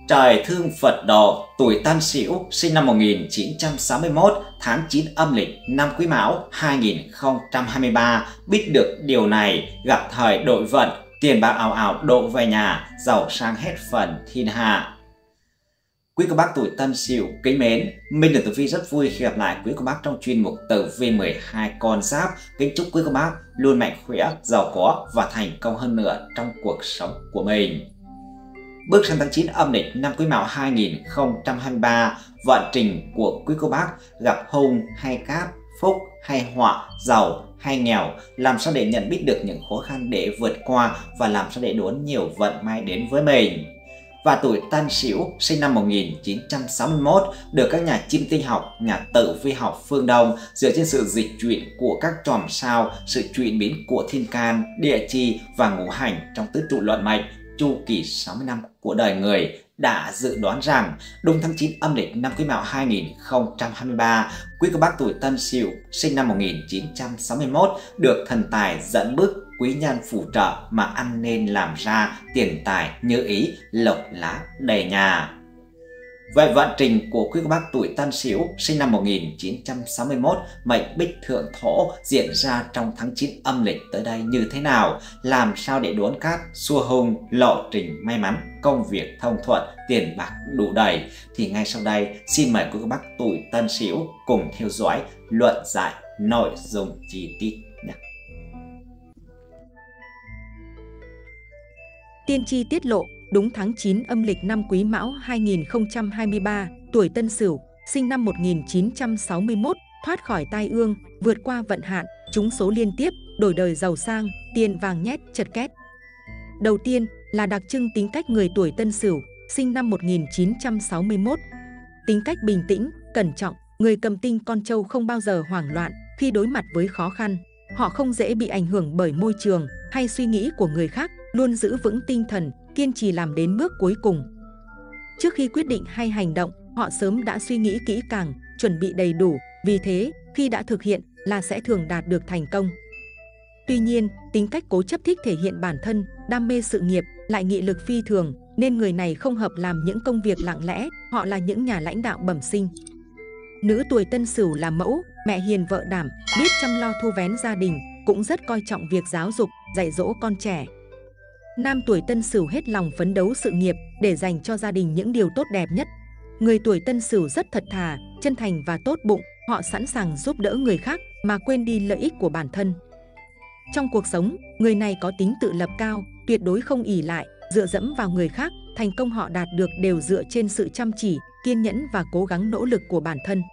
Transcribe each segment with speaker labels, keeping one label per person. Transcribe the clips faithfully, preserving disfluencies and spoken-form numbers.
Speaker 1: Trời thương Phật độ, tuổi Tân Sửu, sinh năm một nghìn chín trăm sáu mươi mốt, tháng chín âm lịch, năm Quý Mão hai nghìn không trăm hai mươi ba. Biết được điều này, gặp thời đội vận, tiền bạc ào ào đổ về nhà, giàu sang hết phần thiên hạ. Quý cô bác tuổi Tân Sửu kính mến, Minh Đường Tử Vi rất vui khi gặp lại quý cô bác trong chuyên mục Tử Vi mười hai con giáp. Kính chúc quý cô bác luôn mạnh khỏe, giàu có và thành công hơn nữa trong cuộc sống của mình. Bước sang tháng chín âm lịch năm Quý Mão hai nghìn không trăm hai mươi ba, vận trình của quý cô bác gặp hung hay cát, phúc hay họa, giàu hay nghèo, làm sao để nhận biết được những khó khăn để vượt qua và làm sao để đón nhiều vận may đến với mình. Và tuổi Tân Sửu sinh năm một nghìn chín trăm sáu mươi mốt được các nhà chiêm tinh học, nhà tử vi học phương Đông dựa trên sự dịch chuyển của các chòm sao, sự chuyển biến của thiên can, địa chi và ngũ hành trong tứ trụ luận mệnh chu kỳ sáu mươi năm của đời người đã dự đoán rằng đúng tháng chín âm lịch năm Quý Mão hai nghìn không trăm hai mươi ba, quý cô bác tuổi Tân Sửu sinh năm một nghìn chín trăm sáu mươi mốt được thần tài dẫn bước, quý nhân phù trợ mà ăn nên làm ra, tiền tài như ý, lộc lá đầy nhà. Vậy vận trình của quý cô bác tuổi Tân Sửu sinh năm một nghìn chín trăm sáu mươi mốt, mệnh Bích Thượng Thổ diễn ra trong tháng chín âm lịch tới đây như thế nào? Làm sao để đón cát, xua hung, lộ trình may mắn, công việc thông thuận, tiền bạc đủ đầy? Thì ngay sau đây xin mời quý cô bác tuổi Tân Sửu cùng theo dõi luận giải nội dung chi tiết nhé.
Speaker 2: Tiên tri tiết lộ, đúng tháng chín âm lịch năm Quý Mão hai nghìn không trăm hai mươi ba, tuổi Tân Sửu, sinh năm một nghìn chín trăm sáu mươi mốt, thoát khỏi tai ương, vượt qua vận hạn, trúng số liên tiếp, đổi đời giàu sang, tiền vàng nhét, chật két. Đầu tiên là đặc trưng tính cách người tuổi Tân Sửu, sinh năm một nghìn chín trăm sáu mươi mốt. Tính cách bình tĩnh, cẩn trọng, người cầm tinh con trâu không bao giờ hoảng loạn khi đối mặt với khó khăn. Họ không dễ bị ảnh hưởng bởi môi trường hay suy nghĩ của người khác, luôn giữ vững tinh thần, kiên trì làm đến bước cuối cùng. Trước khi quyết định hay hành động, họ sớm đã suy nghĩ kỹ càng, chuẩn bị đầy đủ, vì thế, khi đã thực hiện là sẽ thường đạt được thành công. Tuy nhiên, tính cách cố chấp thích thể hiện bản thân, đam mê sự nghiệp, lại nghị lực phi thường, nên người này không hợp làm những công việc lặng lẽ, họ là những nhà lãnh đạo bẩm sinh. Nữ tuổi Tân Sửu là mẫu, mẹ hiền vợ đảm, biết chăm lo thu vén gia đình, cũng rất coi trọng việc giáo dục, dạy dỗ con trẻ. Nam tuổi Tân Sửu hết lòng phấn đấu sự nghiệp để dành cho gia đình những điều tốt đẹp nhất. Người tuổi Tân Sửu rất thật thà, chân thành và tốt bụng, họ sẵn sàng giúp đỡ người khác mà quên đi lợi ích của bản thân. Trong cuộc sống, người này có tính tự lập cao, tuyệt đối không ỷ lại, dựa dẫm vào người khác, thành công họ đạt được đều dựa trên sự chăm chỉ, kiên nhẫn và cố gắng nỗ lực của bản thân.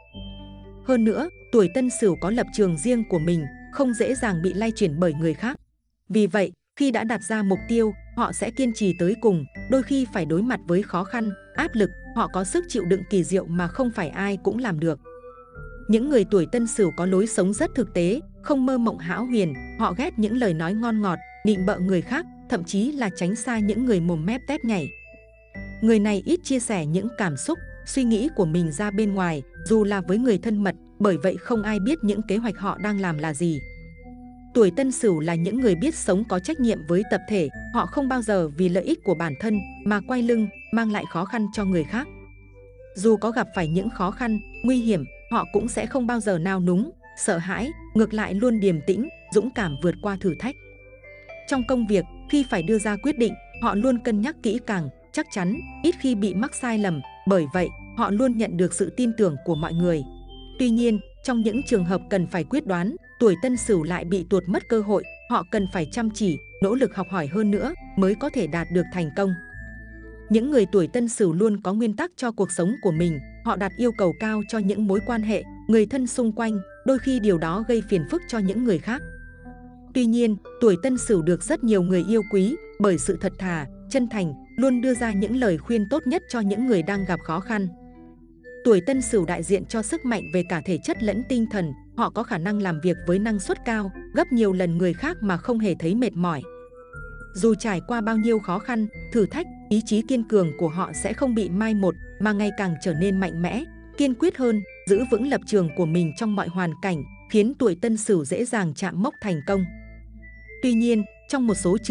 Speaker 2: Hơn nữa, tuổi Tân Sửu có lập trường riêng của mình, không dễ dàng bị lay chuyển bởi người khác. Vì vậy, khi đã đặt ra mục tiêu, họ sẽ kiên trì tới cùng, đôi khi phải đối mặt với khó khăn, áp lực, họ có sức chịu đựng kỳ diệu mà không phải ai cũng làm được. Những người tuổi Tân Sửu có lối sống rất thực tế, không mơ mộng hão huyền, họ ghét những lời nói ngon ngọt, nịnh bợ người khác, thậm chí là tránh xa những người mồm mép tép nhảy. Người này ít chia sẻ những cảm xúc, suy nghĩ của mình ra bên ngoài, dù là với người thân mật, bởi vậy không ai biết những kế hoạch họ đang làm là gì. Tuổi Tân Sửu là những người biết sống có trách nhiệm với tập thể, họ không bao giờ vì lợi ích của bản thân mà quay lưng, mang lại khó khăn cho người khác. Dù có gặp phải những khó khăn, nguy hiểm, họ cũng sẽ không bao giờ nao núng, sợ hãi, ngược lại luôn điềm tĩnh, dũng cảm vượt qua thử thách. Trong công việc, khi phải đưa ra quyết định, họ luôn cân nhắc kỹ càng, chắc chắn, ít khi bị mắc sai lầm, bởi vậy, họ luôn nhận được sự tin tưởng của mọi người. Tuy nhiên, trong những trường hợp cần phải quyết đoán, tuổi Tân Sửu lại bị tuột mất cơ hội, họ cần phải chăm chỉ, nỗ lực học hỏi hơn nữa mới có thể đạt được thành công. Những người tuổi Tân Sửu luôn có nguyên tắc cho cuộc sống của mình, họ đặt yêu cầu cao cho những mối quan hệ, người thân xung quanh, đôi khi điều đó gây phiền phức cho những người khác. Tuy nhiên, tuổi Tân Sửu được rất nhiều người yêu quý bởi sự thật thà, chân thành, luôn đưa ra những lời khuyên tốt nhất cho những người đang gặp khó khăn. Tuổi Tân Sửu đại diện cho sức mạnh về cả thể chất lẫn tinh thần, họ có khả năng làm việc với năng suất cao, gấp nhiều lần người khác mà không hề thấy mệt mỏi. Dù trải qua bao nhiêu khó khăn, thử thách, ý chí kiên cường của họ sẽ không bị mai một mà ngày càng trở nên mạnh mẽ, kiên quyết hơn, giữ vững lập trường của mình trong mọi hoàn cảnh, khiến tuổi Tân Sửu dễ dàng chạm mốc thành công. Tuy nhiên, trong một số trường hợp,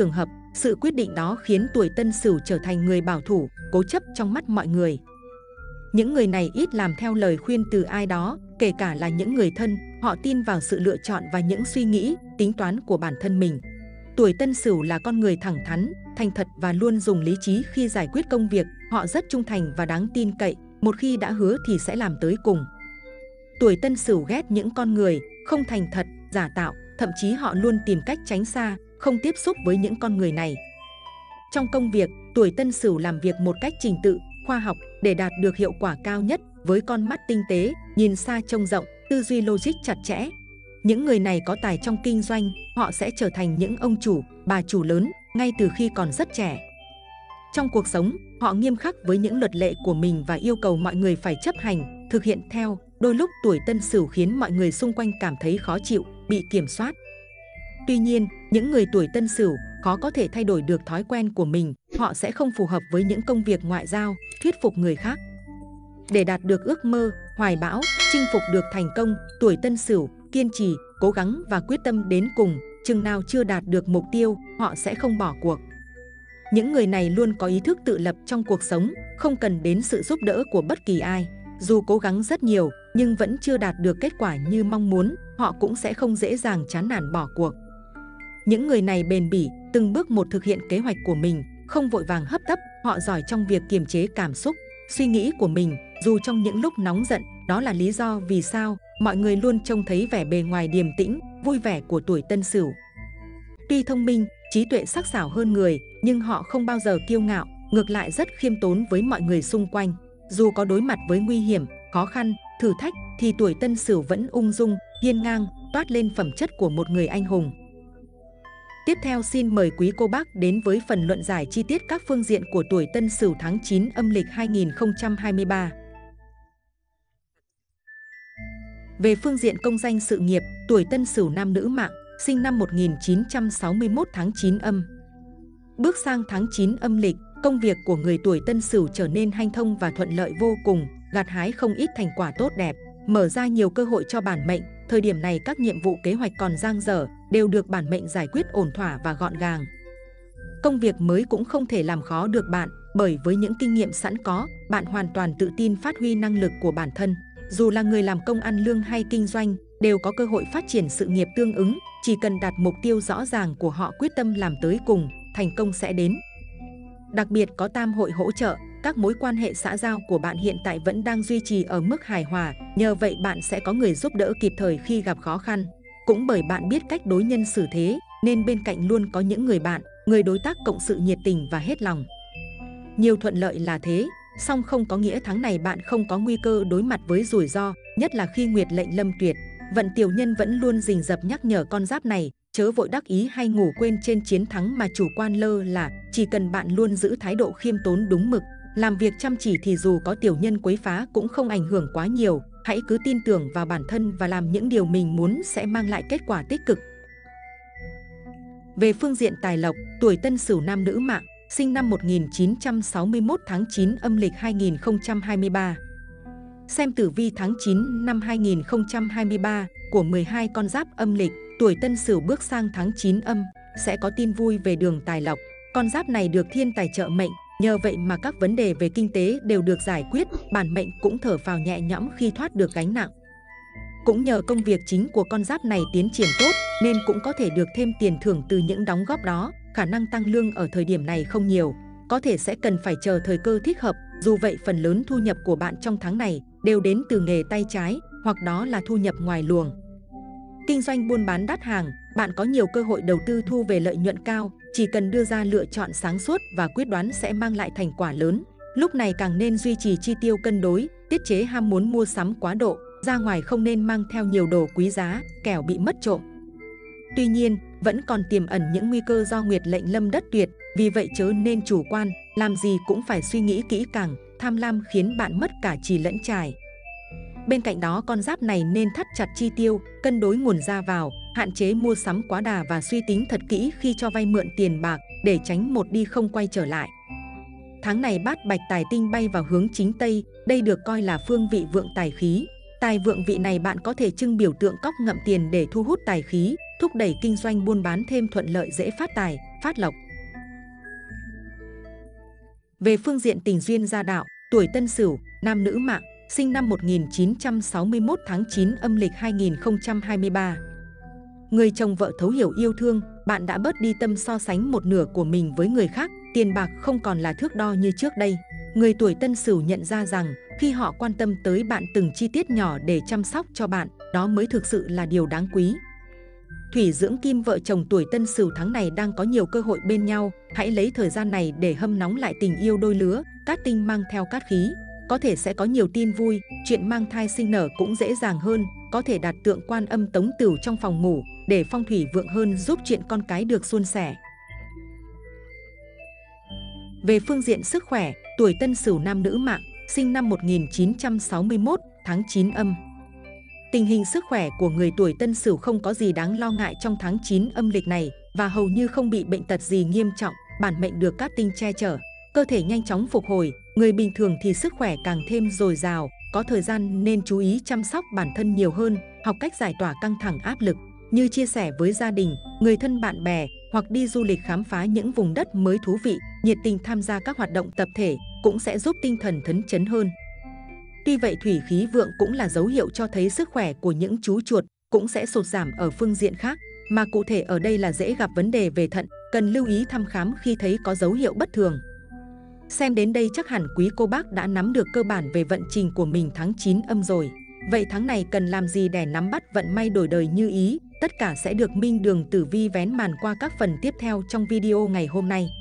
Speaker 2: Sự quyết định đó khiến tuổi Tân Sửu trở thành người bảo thủ, cố chấp trong mắt mọi người. Những người này ít làm theo lời khuyên từ ai đó, kể cả là những người thân, họ tin vào sự lựa chọn và những suy nghĩ, tính toán của bản thân mình. Tuổi Tân Sửu là con người thẳng thắn, thành thật và luôn dùng lý trí khi giải quyết công việc, họ rất trung thành và đáng tin cậy, một khi đã hứa thì sẽ làm tới cùng. Tuổi Tân Sửu ghét những con người không thành thật, giả tạo, thậm chí họ luôn tìm cách tránh xa, không tiếp xúc với những con người này. Trong công việc, tuổi Tân Sửu làm việc một cách trình tự, khoa học để đạt được hiệu quả cao nhất, với con mắt tinh tế, nhìn xa trông rộng, tư duy logic chặt chẽ. Những người này có tài trong kinh doanh, họ sẽ trở thành những ông chủ, bà chủ lớn ngay từ khi còn rất trẻ. Trong cuộc sống, họ nghiêm khắc với những luật lệ của mình và yêu cầu mọi người phải chấp hành, thực hiện theo. Đôi lúc tuổi Tân Sửu khiến mọi người xung quanh cảm thấy khó chịu, bị kiểm soát. Tuy nhiên, những người tuổi Tân Sửu khó có thể thay đổi được thói quen của mình, họ sẽ không phù hợp với những công việc ngoại giao, thuyết phục người khác. Để đạt được ước mơ, hoài bão, chinh phục được thành công, tuổi Tân Sửu kiên trì, cố gắng và quyết tâm đến cùng, chừng nào chưa đạt được mục tiêu, họ sẽ không bỏ cuộc. Những người này luôn có ý thức tự lập trong cuộc sống, không cần đến sự giúp đỡ của bất kỳ ai. Dù cố gắng rất nhiều, nhưng vẫn chưa đạt được kết quả như mong muốn, họ cũng sẽ không dễ dàng chán nản bỏ cuộc. Những người này bền bỉ, từng bước một thực hiện kế hoạch của mình, không vội vàng hấp tấp, họ giỏi trong việc kiềm chế cảm xúc, suy nghĩ của mình, dù trong những lúc nóng giận. Đó là lý do vì sao mọi người luôn trông thấy vẻ bề ngoài điềm tĩnh, vui vẻ của tuổi Tân Sửu. Tuy thông minh, trí tuệ sắc sảo hơn người, nhưng họ không bao giờ kiêu ngạo, ngược lại rất khiêm tốn với mọi người xung quanh. Dù có đối mặt với nguy hiểm, khó khăn, thử thách, thì tuổi Tân Sửu vẫn ung dung, hiên ngang, toát lên phẩm chất của một người anh hùng. Tiếp theo xin mời quý cô bác đến với phần luận giải chi tiết các phương diện của tuổi Tân Sửu tháng chín âm lịch hai nghìn không trăm hai mươi ba. Về phương diện công danh sự nghiệp, tuổi Tân Sửu nam nữ mạng, sinh năm một nghìn chín trăm sáu mươi mốt tháng chín âm. Bước sang tháng chín âm lịch, công việc của người tuổi Tân Sửu trở nên hanh thông và thuận lợi vô cùng, gặt hái không ít thành quả tốt đẹp, mở ra nhiều cơ hội cho bản mệnh. Thời điểm này các nhiệm vụ kế hoạch còn dang dở đều được bản mệnh giải quyết ổn thỏa và gọn gàng. Công việc mới cũng không thể làm khó được bạn, bởi với những kinh nghiệm sẵn có, bạn hoàn toàn tự tin phát huy năng lực của bản thân. Dù là người làm công ăn lương hay kinh doanh, đều có cơ hội phát triển sự nghiệp tương ứng, chỉ cần đặt mục tiêu rõ ràng của họ, quyết tâm làm tới cùng, thành công sẽ đến. Đặc biệt có tam hội hỗ trợ, các mối quan hệ xã giao của bạn hiện tại vẫn đang duy trì ở mức hài hòa, nhờ vậy bạn sẽ có người giúp đỡ kịp thời khi gặp khó khăn. Cũng bởi bạn biết cách đối nhân xử thế, nên bên cạnh luôn có những người bạn, người đối tác cộng sự nhiệt tình và hết lòng. Nhiều thuận lợi là thế, song không có nghĩa tháng này bạn không có nguy cơ đối mặt với rủi ro, nhất là khi nguyệt lệnh lâm tuyệt. Vận tiểu nhân vẫn luôn rình rập nhắc nhở con giáp này, chớ vội đắc ý hay ngủ quên trên chiến thắng mà chủ quan lơ là, chỉ cần bạn luôn giữ thái độ khiêm tốn đúng mực, làm việc chăm chỉ thì dù có tiểu nhân quấy phá cũng không ảnh hưởng quá nhiều. Hãy cứ tin tưởng vào bản thân và làm những điều mình muốn sẽ mang lại kết quả tích cực. Về phương diện tài lộc, tuổi Tân Sửu nam nữ mạng, sinh năm một nghìn chín trăm sáu mươi mốt tháng chín âm lịch hai nghìn không trăm hai mươi ba. Xem tử vi tháng chín năm hai nghìn không trăm hai mươi ba của mười hai con giáp âm lịch, tuổi Tân Sửu bước sang tháng chín âm, sẽ có tin vui về đường tài lộc. Con giáp này được thiên tài trợ mệnh, nhờ vậy mà các vấn đề về kinh tế đều được giải quyết, bản mệnh cũng thở phào nhẹ nhõm khi thoát được gánh nặng. Cũng nhờ công việc chính của con giáp này tiến triển tốt, nên cũng có thể được thêm tiền thưởng từ những đóng góp đó. Khả năng tăng lương ở thời điểm này không nhiều, có thể sẽ cần phải chờ thời cơ thích hợp. Dù vậy phần lớn thu nhập của bạn trong tháng này đều đến từ nghề tay trái, hoặc đó là thu nhập ngoài luồng. Kinh doanh buôn bán đắt hàng, bạn có nhiều cơ hội đầu tư thu về lợi nhuận cao, chỉ cần đưa ra lựa chọn sáng suốt và quyết đoán sẽ mang lại thành quả lớn. Lúc này càng nên duy trì chi tiêu cân đối, tiết chế ham muốn mua sắm quá độ, ra ngoài không nên mang theo nhiều đồ quý giá, kẻo bị mất trộm. Tuy nhiên, vẫn còn tiềm ẩn những nguy cơ do nguyệt lệnh lâm đất tuyệt, vì vậy chớ nên chủ quan, làm gì cũng phải suy nghĩ kỹ càng, tham lam khiến bạn mất cả trì lẫn trải. Bên cạnh đó con giáp này nên thắt chặt chi tiêu, cân đối nguồn ra vào, hạn chế mua sắm quá đà và suy tính thật kỹ khi cho vay mượn tiền bạc để tránh một đi không quay trở lại. Tháng này bát bạch tài tinh bay vào hướng chính Tây, đây được coi là phương vị vượng tài khí. Tài vượng vị này bạn có thể trưng biểu tượng cóc ngậm tiền để thu hút tài khí, thúc đẩy kinh doanh buôn bán thêm thuận lợi, dễ phát tài, phát lộc. Về phương diện tình duyên gia đạo, tuổi Tân Sửu, nam nữ mạng, sinh năm một nghìn chín trăm sáu mươi mốt tháng chín âm lịch hai nghìn không trăm hai mươi ba. Người chồng vợ thấu hiểu yêu thương, bạn đã bớt đi tâm so sánh một nửa của mình với người khác, tiền bạc không còn là thước đo như trước đây. Người tuổi Tân Sửu nhận ra rằng khi họ quan tâm tới bạn từng chi tiết nhỏ để chăm sóc cho bạn, đó mới thực sự là điều đáng quý. Thủy dưỡng kim, vợ chồng tuổi Tân Sửu tháng này đang có nhiều cơ hội bên nhau, hãy lấy thời gian này để hâm nóng lại tình yêu đôi lứa. Cát tinh mang theo cát khí, có thể sẽ có nhiều tin vui, chuyện mang thai sinh nở cũng dễ dàng hơn, có thể đặt tượng Quan Âm Tống Tửu trong phòng ngủ để phong thủy vượng hơn, giúp chuyện con cái được suôn sẻ. Về phương diện sức khỏe, tuổi Tân Sửu nam nữ mạng, sinh năm một nghìn chín trăm sáu mươi mốt tháng chín âm. Tình hình sức khỏe của người tuổi Tân Sửu không có gì đáng lo ngại trong tháng chín âm lịch này và hầu như không bị bệnh tật gì nghiêm trọng, bản mệnh được cát tinh che chở, cơ thể nhanh chóng phục hồi. Người bình thường thì sức khỏe càng thêm dồi dào, có thời gian nên chú ý chăm sóc bản thân nhiều hơn, học cách giải tỏa căng thẳng áp lực, như chia sẻ với gia đình, người thân bạn bè, hoặc đi du lịch khám phá những vùng đất mới thú vị, nhiệt tình tham gia các hoạt động tập thể cũng sẽ giúp tinh thần phấn chấn hơn. Tuy vậy, thủy khí vượng cũng là dấu hiệu cho thấy sức khỏe của những chú chuột cũng sẽ sụt giảm ở phương diện khác, mà cụ thể ở đây là dễ gặp vấn đề về thận, cần lưu ý thăm khám khi thấy có dấu hiệu bất thường. Xem đến đây chắc hẳn quý cô bác đã nắm được cơ bản về vận trình của mình tháng chín âm rồi. Vậy tháng này cần làm gì để nắm bắt vận may đổi đời như ý? Tất cả sẽ được Minh Đường Tử Vi vén màn qua các phần tiếp theo trong video ngày hôm nay.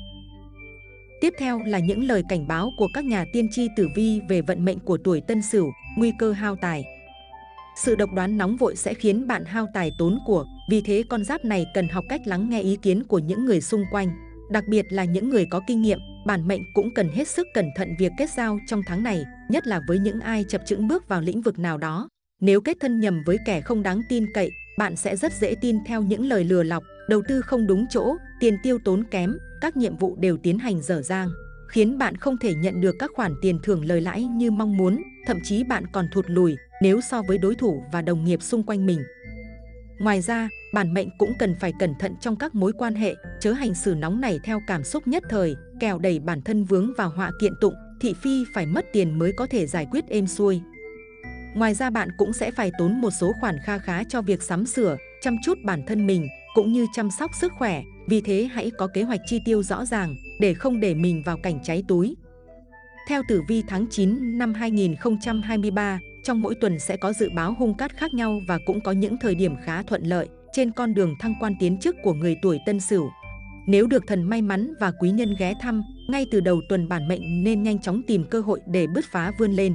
Speaker 2: Tiếp theo là những lời cảnh báo của các nhà tiên tri tử vi về vận mệnh của tuổi Tân Sửu, nguy cơ hao tài. Sự độc đoán nóng vội sẽ khiến bạn hao tài tốn của, vì thế con giáp này cần học cách lắng nghe ý kiến của những người xung quanh. Đặc biệt là những người có kinh nghiệm, bản mệnh cũng cần hết sức cẩn thận việc kết giao trong tháng này, nhất là với những ai chập chững bước vào lĩnh vực nào đó. Nếu kết thân nhầm với kẻ không đáng tin cậy, bạn sẽ rất dễ tin theo những lời lừa lọc, đầu tư không đúng chỗ, tiền tiêu tốn kém, các nhiệm vụ đều tiến hành dở dang, khiến bạn không thể nhận được các khoản tiền thưởng lời lãi như mong muốn, thậm chí bạn còn thụt lùi nếu so với đối thủ và đồng nghiệp xung quanh mình. Ngoài ra, bản mệnh cũng cần phải cẩn thận trong các mối quan hệ, chớ hành xử nóng nảy theo cảm xúc nhất thời, kẻo đẩy bản thân vướng vào họa kiện tụng, thị phi phải mất tiền mới có thể giải quyết êm xuôi. Ngoài ra, bạn cũng sẽ phải tốn một số khoản kha khá cho việc sắm sửa, chăm chút bản thân mình, cũng như chăm sóc sức khỏe, vì thế hãy có kế hoạch chi tiêu rõ ràng để không để mình vào cảnh cháy túi. Theo tử vi tháng chín năm hai nghìn không trăm hai mươi ba, trong mỗi tuần sẽ có dự báo hung cát khác nhau và cũng có những thời điểm khá thuận lợi trên con đường thăng quan tiến chức của người tuổi Tân Sửu. Nếu được thần may mắn và quý nhân ghé thăm, ngay từ đầu tuần bản mệnh nên nhanh chóng tìm cơ hội để bứt phá vươn lên.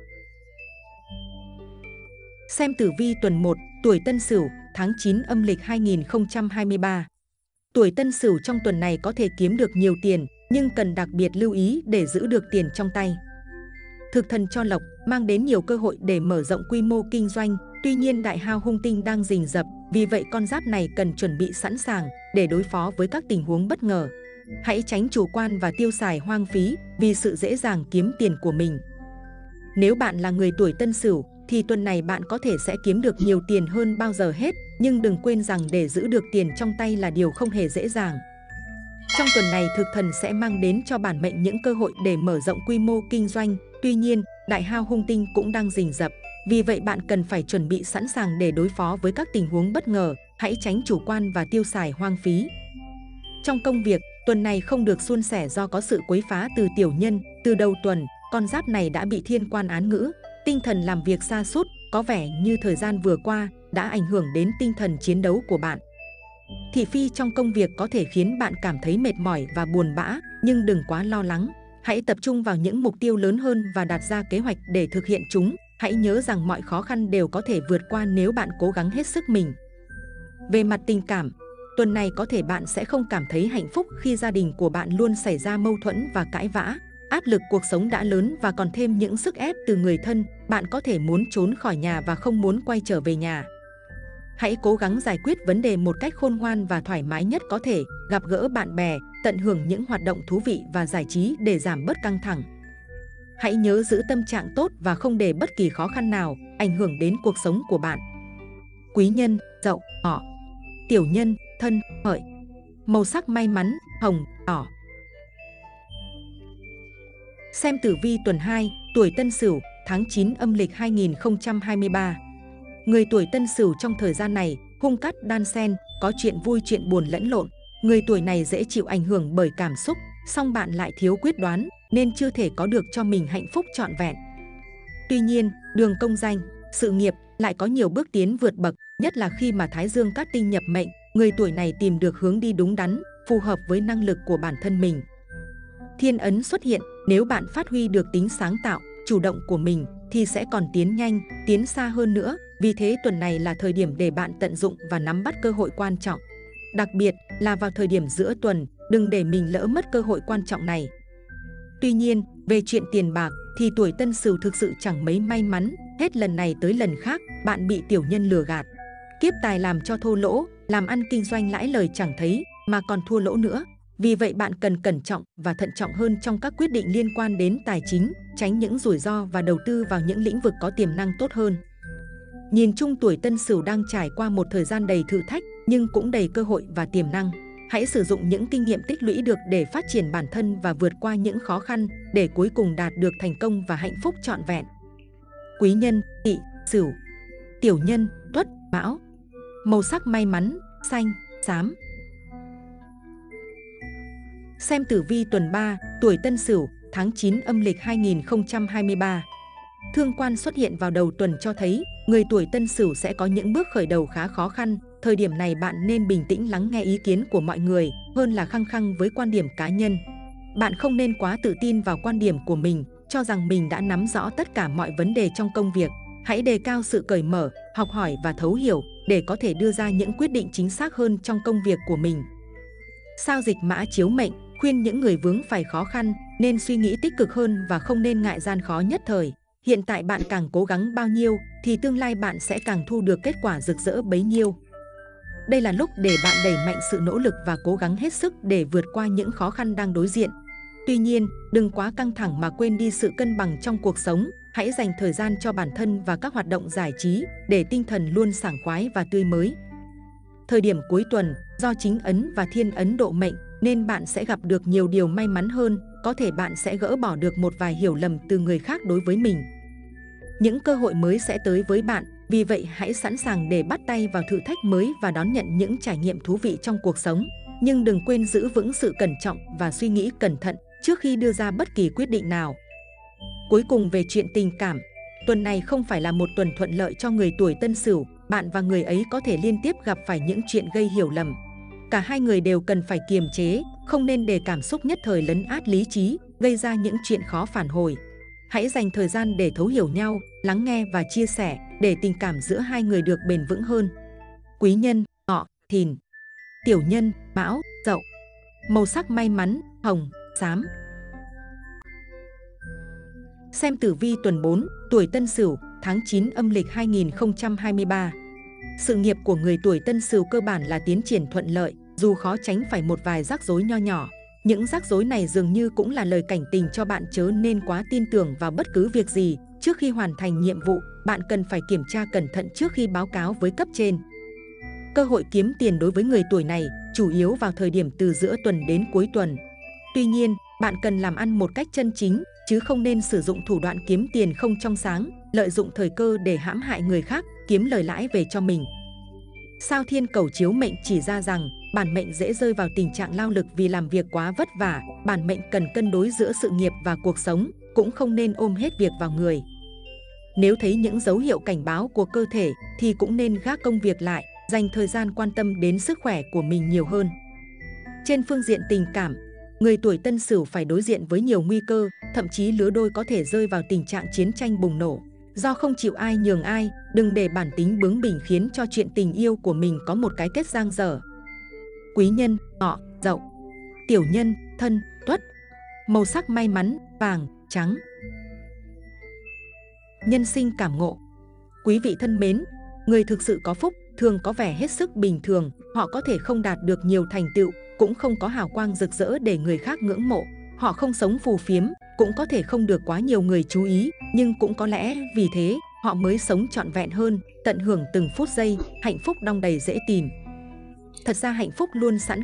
Speaker 2: Xem tử vi tuần một, tuổi Tân Sửu, tháng chín âm lịch hai nghìn không trăm hai mươi ba. Tuổi Tân Sửu trong tuần này có thể kiếm được nhiều tiền, nhưng cần đặc biệt lưu ý để giữ được tiền trong tay. Thực thần cho lộc, mang đến nhiều cơ hội để mở rộng quy mô kinh doanh, tuy nhiên đại hao hung tinh đang rình rập, vì vậy con giáp này cần chuẩn bị sẵn sàng để đối phó với các tình huống bất ngờ. Hãy tránh chủ quan và tiêu xài hoang phí vì sự dễ dàng kiếm tiền của mình. Nếu bạn là người tuổi Tân Sửu, thì tuần này bạn có thể sẽ kiếm được nhiều tiền hơn bao giờ hết, nhưng đừng quên rằng để giữ được tiền trong tay là điều không hề dễ dàng. Trong tuần này, thực thần sẽ mang đến cho bản mệnh những cơ hội để mở rộng quy mô kinh doanh, tuy nhiên, đại hao hung tinh cũng đang rình rập, vì vậy bạn cần phải chuẩn bị sẵn sàng để đối phó với các tình huống bất ngờ, hãy tránh chủ quan và tiêu xài hoang phí. Trong công việc, tuần này không được suôn sẻ do có sự quấy phá từ tiểu nhân. Từ đầu tuần, con giáp này đã bị thiên quan án ngữ, tinh thần làm việc sa sút, có vẻ như thời gian vừa qua đã ảnh hưởng đến tinh thần chiến đấu của bạn. Thị phi trong công việc có thể khiến bạn cảm thấy mệt mỏi và buồn bã, nhưng đừng quá lo lắng. Hãy tập trung vào những mục tiêu lớn hơn và đặt ra kế hoạch để thực hiện chúng. Hãy nhớ rằng mọi khó khăn đều có thể vượt qua nếu bạn cố gắng hết sức mình. Về mặt tình cảm, tuần này có thể bạn sẽ không cảm thấy hạnh phúc khi gia đình của bạn luôn xảy ra mâu thuẫn và cãi vã. Áp lực cuộc sống đã lớn và còn thêm những sức ép từ người thân, bạn có thể muốn trốn khỏi nhà và không muốn quay trở về nhà. Hãy cố gắng giải quyết vấn đề một cách khôn ngoan và thoải mái nhất có thể, gặp gỡ bạn bè, tận hưởng những hoạt động thú vị và giải trí để giảm bớt căng thẳng. Hãy nhớ giữ tâm trạng tốt và không để bất kỳ khó khăn nào ảnh hưởng đến cuộc sống của bạn. Quý nhân, Dậu, Ngọ. Tiểu nhân, Thân, Hợi. Màu sắc may mắn, hồng, đỏ. Xem tử vi tuần hai, tuổi Tân Sửu, tháng chín âm lịch hai nghìn không trăm hai mươi ba. Người tuổi Tân Sửu trong thời gian này hung cát đan xen, có chuyện vui chuyện buồn lẫn lộn. Người tuổi này dễ chịu ảnh hưởng bởi cảm xúc, song bạn lại thiếu quyết đoán nên chưa thể có được cho mình hạnh phúc trọn vẹn. Tuy nhiên, đường công danh, sự nghiệp lại có nhiều bước tiến vượt bậc, nhất là khi mà Thái Dương cát tinh nhập mệnh, người tuổi này tìm được hướng đi đúng đắn, phù hợp với năng lực của bản thân mình. Thiên ấn xuất hiện, nếu bạn phát huy được tính sáng tạo, chủ động của mình thì sẽ còn tiến nhanh, tiến xa hơn nữa. Vì thế tuần này là thời điểm để bạn tận dụng và nắm bắt cơ hội quan trọng. Đặc biệt là vào thời điểm giữa tuần, đừng để mình lỡ mất cơ hội quan trọng này. Tuy nhiên, về chuyện tiền bạc thì tuổi Tân Sửu thực sự chẳng mấy may mắn, hết lần này tới lần khác bạn bị tiểu nhân lừa gạt. Kiếp tài làm cho thô lỗ, làm ăn kinh doanh lãi lời chẳng thấy mà còn thua lỗ nữa. Vì vậy bạn cần cẩn trọng và thận trọng hơn trong các quyết định liên quan đến tài chính, tránh những rủi ro và đầu tư vào những lĩnh vực có tiềm năng tốt hơn. Nhìn chung tuổi Tân Sửu đang trải qua một thời gian đầy thử thách nhưng cũng đầy cơ hội và tiềm năng. Hãy sử dụng những kinh nghiệm tích lũy được để phát triển bản thân và vượt qua những khó khăn để cuối cùng đạt được thành công và hạnh phúc trọn vẹn. Quý nhân, Tỵ, Sửu. Tiểu nhân, Tuất, Mão. Màu sắc may mắn, xanh, xám. Xem tử vi tuần ba, tuổi Tân Sửu, tháng chín âm lịch hai nghìn không trăm hai mươi ba. Thương quan xuất hiện vào đầu tuần cho thấy người tuổi Tân Sửu sẽ có những bước khởi đầu khá khó khăn. Thời điểm này bạn nên bình tĩnh lắng nghe ý kiến của mọi người hơn là khăng khăng với quan điểm cá nhân. Bạn không nên quá tự tin vào quan điểm của mình, cho rằng mình đã nắm rõ tất cả mọi vấn đề trong công việc. Hãy đề cao sự cởi mở, học hỏi và thấu hiểu để có thể đưa ra những quyết định chính xác hơn trong công việc của mình. Sao dịch mã chiếu mệnh khuyên những người vướng phải khó khăn nên suy nghĩ tích cực hơn và không nên ngại gian khó nhất thời. Hiện tại bạn càng cố gắng bao nhiêu thì tương lai bạn sẽ càng thu được kết quả rực rỡ bấy nhiêu. Đây là lúc để bạn đẩy mạnh sự nỗ lực và cố gắng hết sức để vượt qua những khó khăn đang đối diện. Tuy nhiên, đừng quá căng thẳng mà quên đi sự cân bằng trong cuộc sống. Hãy dành thời gian cho bản thân và các hoạt động giải trí để tinh thần luôn sảng khoái và tươi mới. Thời điểm cuối tuần, do chính ấn và thiên ấn độ mệnh nên bạn sẽ gặp được nhiều điều may mắn hơn. Có thể bạn sẽ gỡ bỏ được một vài hiểu lầm từ người khác đối với mình. Những cơ hội mới sẽ tới với bạn, vì vậy hãy sẵn sàng để bắt tay vào thử thách mới và đón nhận những trải nghiệm thú vị trong cuộc sống. Nhưng đừng quên giữ vững sự cẩn trọng và suy nghĩ cẩn thận trước khi đưa ra bất kỳ quyết định nào. Cuối cùng về chuyện tình cảm, tuần này không phải là một tuần thuận lợi cho người tuổi Tân Sửu. Bạn và người ấy có thể liên tiếp gặp phải những chuyện gây hiểu lầm. Cả hai người đều cần phải kiềm chế, không nên để cảm xúc nhất thời lấn át lý trí, gây ra những chuyện khó phản hồi. Hãy dành thời gian để thấu hiểu nhau, lắng nghe và chia sẻ để tình cảm giữa hai người được bền vững hơn. Quý nhân, Ngọ, Thìn. Tiểu nhân, Mão, Dậu. Màu sắc may mắn, hồng, xám. Xem tử vi tuần bốn, tuổi Tân Sửu, tháng chín âm lịch hai nghìn không trăm hai mươi ba. Sự nghiệp của người tuổi Tân Sửu cơ bản là tiến triển thuận lợi, dù khó tránh phải một vài rắc rối nho nhỏ. Những rắc rối này dường như cũng là lời cảnh tình cho bạn chớ nên quá tin tưởng vào bất cứ việc gì. Trước khi hoàn thành nhiệm vụ, bạn cần phải kiểm tra cẩn thận trước khi báo cáo với cấp trên. Cơ hội kiếm tiền đối với người tuổi này chủ yếu vào thời điểm từ giữa tuần đến cuối tuần. Tuy nhiên, bạn cần làm ăn một cách chân chính, chứ không nên sử dụng thủ đoạn kiếm tiền không trong sáng, lợi dụng thời cơ để hãm hại người khác, kiếm lời lãi về cho mình. Sao thiên cẩu chiếu mệnh chỉ ra rằng bản mệnh dễ rơi vào tình trạng lao lực vì làm việc quá vất vả. Bản mệnh cần cân đối giữa sự nghiệp và cuộc sống, cũng không nên ôm hết việc vào người. Nếu thấy những dấu hiệu cảnh báo của cơ thể thì cũng nên gác công việc lại, dành thời gian quan tâm đến sức khỏe của mình nhiều hơn. Trên phương diện tình cảm, người tuổi Tân Sửu phải đối diện với nhiều nguy cơ, thậm chí lứa đôi có thể rơi vào tình trạng chiến tranh bùng nổ. Do không chịu ai nhường ai, đừng để bản tính bướng bỉnh khiến cho chuyện tình yêu của mình có một cái kết dang dở. Quý nhân, Ngọ, Dậu. Tiểu nhân, Thân, Tuất. Màu sắc may mắn, vàng, trắng. Nhân sinh cảm ngộ. Quý vị thân mến, người thực sự có phúc thường có vẻ hết sức bình thường. Họ có thể không đạt được nhiều thành tựu, cũng không có hào quang rực rỡ để người khác ngưỡng mộ. Họ không sống phù phiếm, cũng có thể không được quá nhiều người chú ý, nhưng cũng có lẽ vì thế họ mới sống trọn vẹn hơn, tận hưởng từng phút giây. Hạnh phúc đong đầy dễ tìm. Thật ra hạnh phúc luôn sẵn có,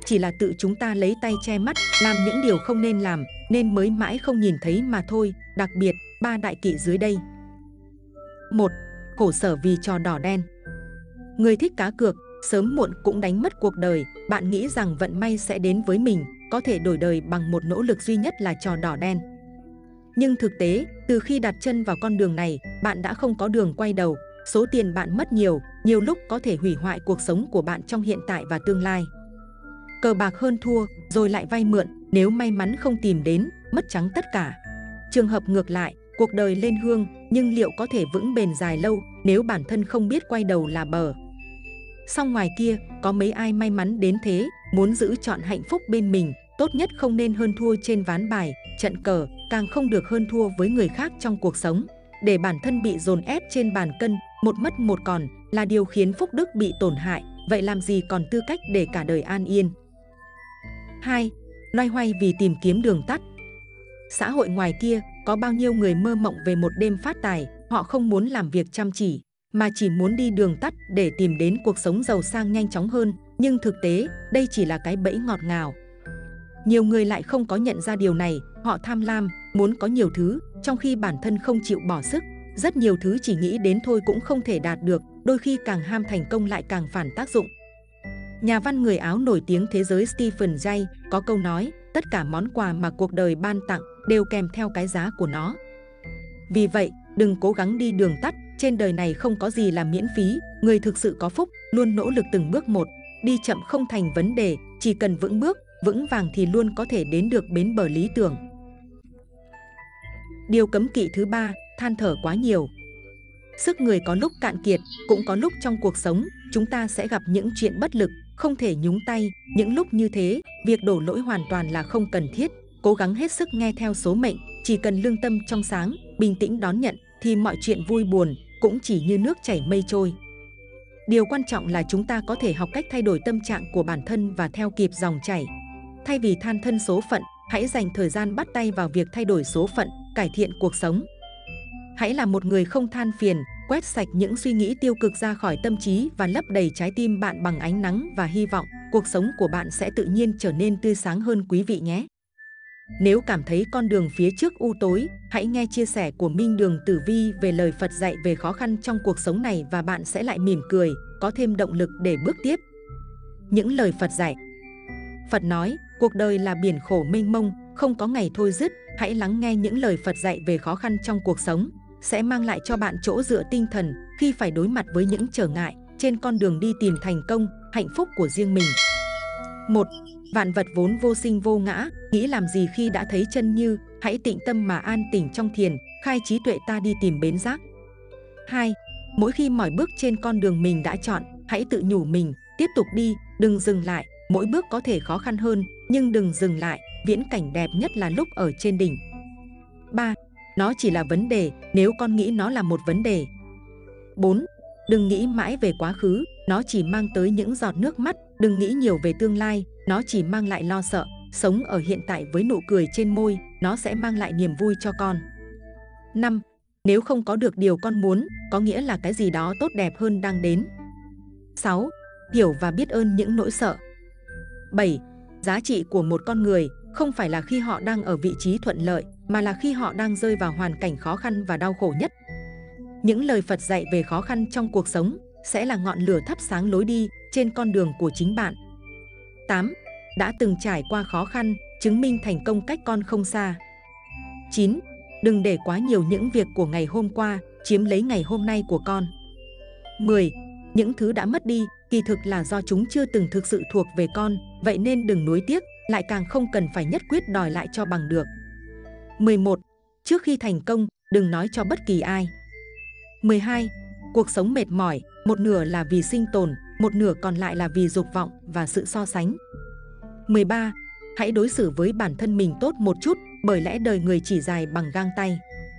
Speaker 2: chỉ là tự chúng ta lấy tay che mắt, làm những điều không nên làm, nên mới mãi không nhìn thấy mà thôi. Đặc biệt, ba đại kỵ dưới đây. một. Khổ sở vì trò đỏ đen. Người thích cá cược, sớm muộn cũng đánh mất cuộc đời. Bạn nghĩ rằng vận may sẽ đến với mình, có thể đổi đời bằng một nỗ lực duy nhất là trò đỏ đen. Nhưng thực tế, từ khi đặt chân vào con đường này, bạn đã không có đường quay đầu. Số tiền bạn mất nhiều, nhiều lúc có thể hủy hoại cuộc sống của bạn trong hiện tại và tương lai. Cờ bạc hơn thua, rồi lại vay mượn, nếu may mắn không tìm đến, mất trắng tất cả. Trường hợp ngược lại, cuộc đời lên hương, nhưng liệu có thể vững bền dài lâu nếu bản thân không biết quay đầu là bờ. Song ngoài kia, có mấy ai may mắn đến thế, muốn giữ trọn hạnh phúc bên mình, tốt nhất không nên hơn thua trên ván bài, trận cờ, càng không được hơn thua với người khác trong cuộc sống. Để bản thân bị dồn ép trên bàn cân, một mất một còn, là điều khiến phúc đức bị tổn hại, vậy làm gì còn tư cách để cả đời an yên. hai. Loay hoay vì tìm kiếm đường tắt. Xã hội ngoài kia, có bao nhiêu người mơ mộng về một đêm phát tài, họ không muốn làm việc chăm chỉ, mà chỉ muốn đi đường tắt để tìm đến cuộc sống giàu sang nhanh chóng hơn, nhưng thực tế, đây chỉ là cái bẫy ngọt ngào. Nhiều người lại không có nhận ra điều này, họ tham lam, muốn có nhiều thứ, trong khi bản thân không chịu bỏ sức. Rất nhiều thứ chỉ nghĩ đến thôi cũng không thể đạt được, đôi khi càng ham thành công lại càng phản tác dụng. Nhà văn người Áo nổi tiếng thế giới Stephen Jay có câu nói, tất cả món quà mà cuộc đời ban tặng đều kèm theo cái giá của nó. Vì vậy, đừng cố gắng đi đường tắt, trên đời này không có gì là miễn phí, người thực sự có phúc, luôn nỗ lực từng bước một, đi chậm không thành vấn đề, chỉ cần vững bước, vững vàng thì luôn có thể đến được bến bờ lý tưởng. Điều cấm kỵ thứ ba, than thở quá nhiều. Sức người có lúc cạn kiệt, cũng có lúc trong cuộc sống, chúng ta sẽ gặp những chuyện bất lực, không thể nhúng tay. Những lúc như thế, việc đổ lỗi hoàn toàn là không cần thiết. Cố gắng hết sức nghe theo số mệnh, chỉ cần lương tâm trong sáng, bình tĩnh đón nhận, thì mọi chuyện vui buồn cũng chỉ như nước chảy mây trôi. Điều quan trọng là chúng ta có thể học cách thay đổi tâm trạng của bản thân và theo kịp dòng chảy. Thay vì than thân số phận, hãy dành thời gian bắt tay vào việc thay đổi số phận, cải thiện cuộc sống. Hãy là một người không than phiền, quét sạch những suy nghĩ tiêu cực ra khỏi tâm trí và lấp đầy trái tim bạn bằng ánh nắng và hy vọng. Cuộc sống của bạn sẽ tự nhiên trở nên tươi sáng hơn quý vị nhé. Nếu cảm thấy con đường phía trước u tối, hãy nghe chia sẻ của Minh Đường Tử Vi về lời Phật dạy về khó khăn trong cuộc sống này và bạn sẽ lại mỉm cười, có thêm động lực để bước tiếp. Những lời Phật dạy. Phật nói, cuộc đời là biển khổ mênh mông, không có ngày thôi dứt. Hãy lắng nghe những lời Phật dạy về khó khăn trong cuộc sống, sẽ mang lại cho bạn chỗ dựa tinh thần khi phải đối mặt với những trở ngại trên con đường đi tìm thành công, hạnh phúc của riêng mình. một. Vạn vật vốn vô sinh vô ngã, nghĩ làm gì khi đã thấy chân như, hãy tịnh tâm mà an tĩnh trong thiền, khai trí tuệ ta đi tìm bến giác. hai. Mỗi khi mỏi bước trên con đường mình đã chọn, hãy tự nhủ mình, tiếp tục đi, đừng dừng lại, mỗi bước có thể khó khăn hơn, nhưng đừng dừng lại, viễn cảnh đẹp nhất là lúc ở trên đỉnh. ba. Nó chỉ là vấn đề, nếu con nghĩ nó là một vấn đề. bốn. Đừng nghĩ mãi về quá khứ, nó chỉ mang tới những giọt nước mắt, đừng nghĩ nhiều về tương lai, nó chỉ mang lại lo sợ, sống ở hiện tại với nụ cười trên môi, nó sẽ mang lại niềm vui cho con. năm. Nếu không có được điều con muốn, có nghĩa là cái gì đó tốt đẹp hơn đang đến. sáu. Hiểu và biết ơn những nỗi sợ. bảy. Giá trị của một con người không phải là khi họ đang ở vị trí thuận lợi, mà là khi họ đang rơi vào hoàn cảnh khó khăn và đau khổ nhất. Những lời Phật dạy về khó khăn trong cuộc sống sẽ là ngọn lửa thắp sáng lối đi trên con đường của chính bạn. tám. Đã từng trải qua khó khăn, chứng minh thành công cách con không xa. chín. Đừng để quá nhiều những việc của ngày hôm qua chiếm lấy ngày hôm nay của con. mười. Những thứ đã mất đi, kỳ thực là do chúng chưa từng thực sự thuộc về con, vậy nên đừng nuối tiếc, lại càng không cần phải nhất quyết đòi lại cho bằng được. mười một. Trước khi thành công, đừng nói cho bất kỳ ai. mười hai. Cuộc sống mệt mỏi, một nửa là vì sinh tồn, một nửa còn lại là vì dục vọng và sự so sánh. mười ba. Hãy đối xử với bản thân mình tốt một chút, bởi lẽ đời người chỉ dài bằng gang tay.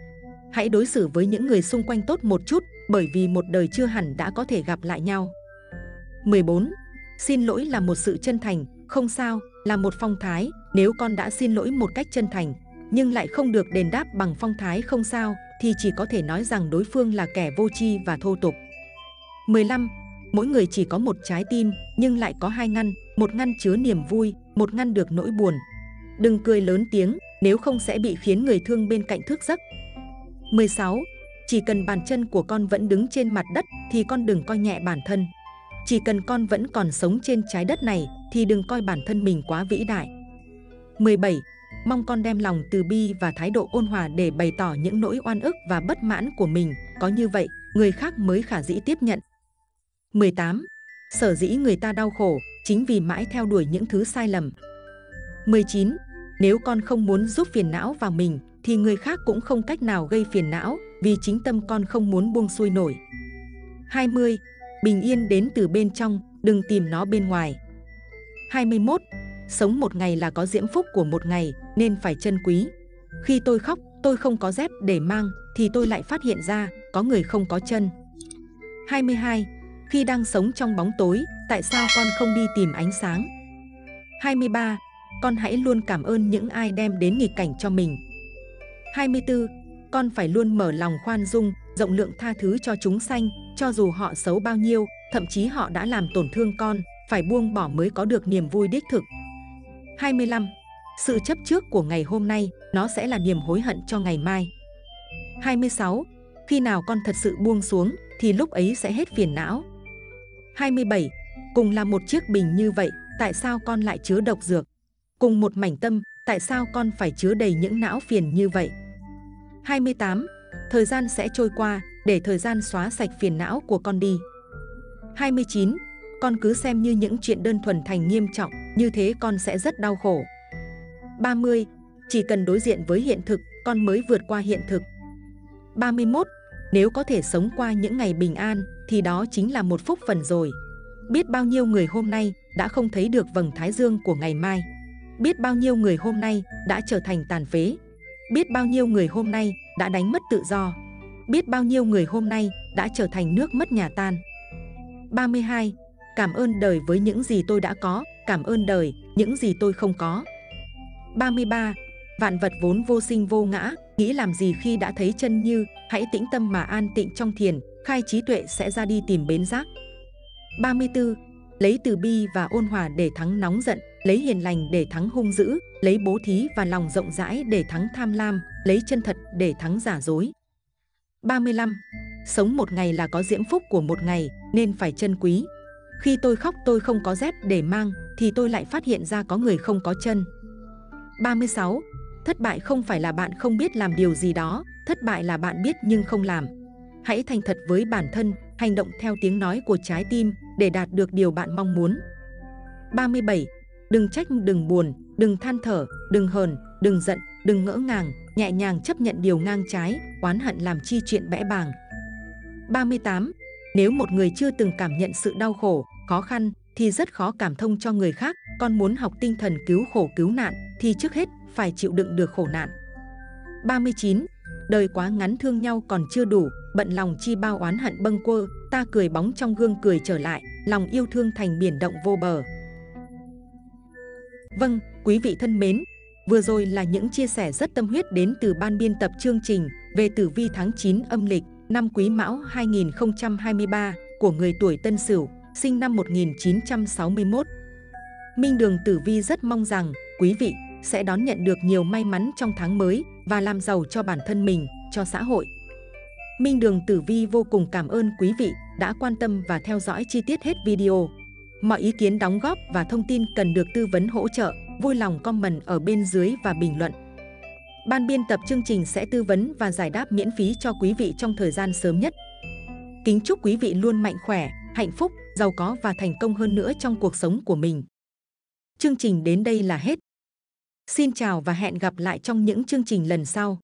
Speaker 2: Hãy đối xử với những người xung quanh tốt một chút, bởi vì một đời chưa hẳn đã có thể gặp lại nhau. mười bốn. Xin lỗi là một sự chân thành, không sao, là một phong thái. Nếu con đã xin lỗi một cách chân thành, nhưng lại không được đền đáp bằng phong thái không sao, thì chỉ có thể nói rằng đối phương là kẻ vô tri và thô tục. mười lăm. mỗi người chỉ có một trái tim, nhưng lại có hai ngăn, một ngăn chứa niềm vui, một ngăn được nỗi buồn. Đừng cười lớn tiếng, nếu không sẽ bị khiến người thương bên cạnh thức giấc. mười sáu. Chỉ cần bàn chân của con vẫn đứng trên mặt đất thì con đừng coi nhẹ bản thân. Chỉ cần con vẫn còn sống trên trái đất này thì đừng coi bản thân mình quá vĩ đại. mười bảy. Mong con đem lòng từ bi và thái độ ôn hòa để bày tỏ những nỗi oan ức và bất mãn của mình, có như vậy, người khác mới khả dĩ tiếp nhận. mười tám. Sở dĩ người ta đau khổ chính vì mãi theo đuổi những thứ sai lầm. mười chín. Nếu con không muốn giúp phiền não vào mình thì người khác cũng không cách nào gây phiền não, vì chính tâm con không muốn buông xuôi nổi. hai mươi. Bình yên đến từ bên trong, đừng tìm nó bên ngoài. hai mươi mốt. Sống một ngày là có diễm phúc của một ngày, nên phải trân quý. Khi tôi khóc, tôi không có dép để mang, thì tôi lại phát hiện ra có người không có chân. hai mươi hai. Khi đang sống trong bóng tối, tại sao con không đi tìm ánh sáng? hai mươi ba. Con hãy luôn cảm ơn những ai đem đến nghịch cảnh cho mình. hai mươi tư. Con phải luôn mở lòng khoan dung, rộng lượng tha thứ cho chúng sanh, cho dù họ xấu bao nhiêu, thậm chí họ đã làm tổn thương con, phải buông bỏ mới có được niềm vui đích thực. hai mươi lăm. Sự chấp trước của ngày hôm nay, nó sẽ là niềm hối hận cho ngày mai. hai mươi sáu. Khi nào con thật sự buông xuống, thì lúc ấy sẽ hết phiền não. hai mươi bảy. Cùng là một chiếc bình như vậy, tại sao con lại chứa độc dược? Cùng một mảnh tâm, tại sao con phải chứa đầy những não phiền như vậy? hai mươi tám. Thời gian sẽ trôi qua, để thời gian xóa sạch phiền não của con đi. hai mươi chín. Con cứ xem như những chuyện đơn thuần thành nghiêm trọng, như thế con sẽ rất đau khổ. ba mươi. Chỉ cần đối diện với hiện thực, con mới vượt qua hiện thực. ba mươi mốt. Nếu có thể sống qua những ngày bình an, thì đó chính là một phúc phần rồi. Biết bao nhiêu người hôm nay đã không thấy được vầng thái dương của ngày mai. Biết bao nhiêu người hôm nay đã trở thành tàn phế. Biết bao nhiêu người hôm nay đã đánh mất tự do. Biết bao nhiêu người hôm nay đã trở thành nước mất nhà tan. ba mươi hai. Cảm ơn đời với những gì tôi đã có, cảm ơn đời những gì tôi không có. ba mươi ba. Vạn vật vốn vô sinh vô ngã, nghĩ làm gì khi đã thấy chân như, hãy tĩnh tâm mà an tịnh trong thiền, khai trí tuệ sẽ ra đi tìm bến giác. ba mươi tư. Lấy từ bi và ôn hòa để thắng nóng giận, lấy hiền lành để thắng hung dữ, lấy bố thí và lòng rộng rãi để thắng tham lam, lấy chân thật để thắng giả dối. ba mươi lăm. Sống một ngày là có diễm phúc của một ngày, nên phải trân quý. Khi tôi khóc tôi không có dép để mang, thì tôi lại phát hiện ra có người không có chân. ba mươi sáu. Thất bại không phải là bạn không biết làm điều gì đó, thất bại là bạn biết nhưng không làm. Hãy thành thật với bản thân, hành động theo tiếng nói của trái tim để đạt được điều bạn mong muốn. ba mươi bảy. Đừng trách, đừng buồn, đừng than thở, đừng hờn, đừng giận, đừng ngỡ ngàng, nhẹ nhàng chấp nhận điều ngang trái, oán hận làm chi chuyện bẽ bàng. ba mươi tám. Nếu một người chưa từng cảm nhận sự đau khổ, khó khăn, thì rất khó cảm thông cho người khác. Con muốn học tinh thần cứu khổ cứu nạn, thì trước hết phải chịu đựng được khổ nạn. ba mươi chín. Đời quá ngắn thương nhau còn chưa đủ, bận lòng chi bao oán hận bâng quơ, ta cười bóng trong gương cười trở lại, lòng yêu thương thành biển động vô bờ. Vâng, quý vị thân mến, vừa rồi là những chia sẻ rất tâm huyết đến từ ban biên tập chương trình về tử vi tháng chín âm lịch năm Quý Mão hai nghìn không trăm hai mươi ba của người tuổi Tân Sửu, sinh năm một nghìn chín trăm sáu mươi mốt. Minh Đường Tử Vi rất mong rằng quý vị sẽ đón nhận được nhiều may mắn trong tháng mới và làm giàu cho bản thân mình, cho xã hội. Minh Đường Tử Vi vô cùng cảm ơn quý vị đã quan tâm và theo dõi chi tiết hết video. Mọi ý kiến đóng góp và thông tin cần được tư vấn hỗ trợ, vui lòng comment ở bên dưới và bình luận. Ban biên tập chương trình sẽ tư vấn và giải đáp miễn phí cho quý vị trong thời gian sớm nhất. Kính chúc quý vị luôn mạnh khỏe, hạnh phúc, giàu có và thành công hơn nữa trong cuộc sống của mình. Chương trình đến đây là hết. Xin chào và hẹn gặp lại trong những chương trình lần sau.